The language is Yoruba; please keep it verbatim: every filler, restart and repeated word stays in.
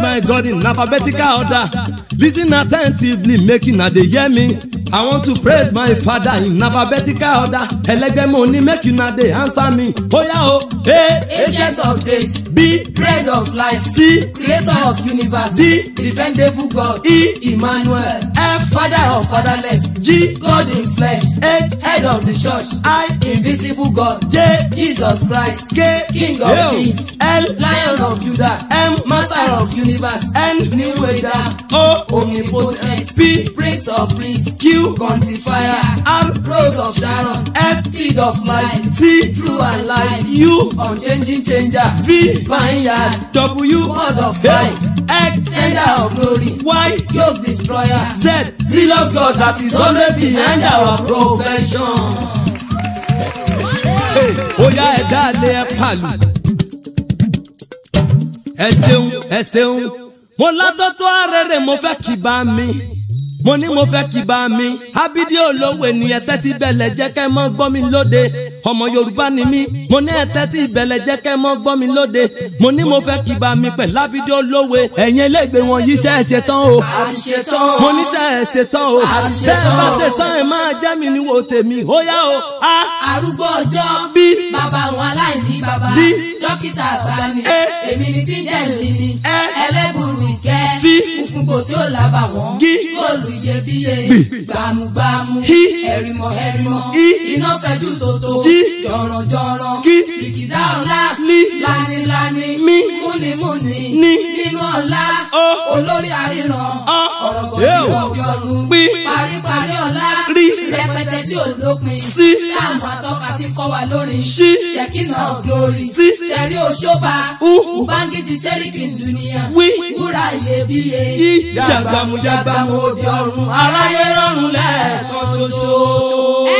my God in alphabetical order. Listen attentively, making na dey hear me. I want to praise my Father in alphabetical order. Ẹlẹ́gbẹ́ mo ní make una dey answer me. Oya o, A. Ancient of days. B. Bread of life. C. Creator of universe. D. Dependable God. E. Emmanuel. F. Father of fatherless. G. God in flesh. H. Head of the church. I. Invisible God. J. Jesus Christ. K. King of Yo. kings. L. Lion of Judah. M. Master of universe. N. New Adam. O. Omnipotent. P. Prince of peace. Q. Quantifier. R. Rose of Sharon. S. Seed of life. T. True and life. U. Unchanging changer. V. Vineyard. W. Word of life. X. Sender of glory. Y. Yoke destroyer. Z. Zealous God that is always behind our profession. Oya ẹ̀dá lé ẹ pàlù. Ẹ ṣeun ẹ ṣeun. Mo látọ́tọ́ arẹ́rẹ́ mo fẹ́ kí bá mi. Mo ní mo fẹ́ kí bá mi. Abídí olówó ènìyàn tẹ́tí bẹ̀lẹ̀ jẹ́ kẹ́ mọ́ gbọ́ mi lóde. Ọmọ Yorùbá ni mí. Mo ní ẹ tẹ́tí bẹ̀lẹ̀ jẹ́ kẹ́ mọ́ gbọ́ mi lóde. Mo ní mo fẹ́ kí bá mi pẹ̀lú Abídí olówó. Ẹ̀yin elégbè wọn yìí ṣe é ṣe tán o. Mo ní ṣe é ṣe tán o. Tẹ́ ẹ bá ṣe tán ẹ máa jẹ́ mi níwò tèmi. Ó yá o. A. Arúgbó ọjọ́. B. Bàbá àwọn aláìní bàbá. D. Dókítà àgbà ni. E. Èmi ni tí ń jẹ́ ìrìn ni. E. Ẹlẹ́bùrú ìkẹ́. F. Funfun kò tí ò lábà wọ́n. G. Góòlù iyebíye. Gbàmùgbàmù. H. Ẹ̀rìmọ̀ ẹ̀rìmọ̀. I. Iná fẹ́jú tòótò. G. Jọ̀rọ̀jọ̀rọ̀. K. Kìkìdá ọ̀la. Li. Lánilání. Mi. Múnimúni. Ni. Nínú ọ̀la. O. Olórí àríran. O. Ọ̀rọ̀ kò Yo. ní òbí ọ̀run. P. Paríparí ọ̀la. Rí. Rẹpẹtẹ tí ò lópin. C. Sáàmù àtọ́ka ti kọ́ wa lórí. Ṣ. Ṣẹ̀kínà glory. T. Tẹ̀rí Òṣóbà. U. Ubangiji Sẹ́ríkì Dúníyà. Wí. Wúrà iyebíye. Yí. Yàgbàmù yàgbàmù òde ọ̀run. Aráyé rọrùn lẹ́ẹ̀kan ṣoṣo.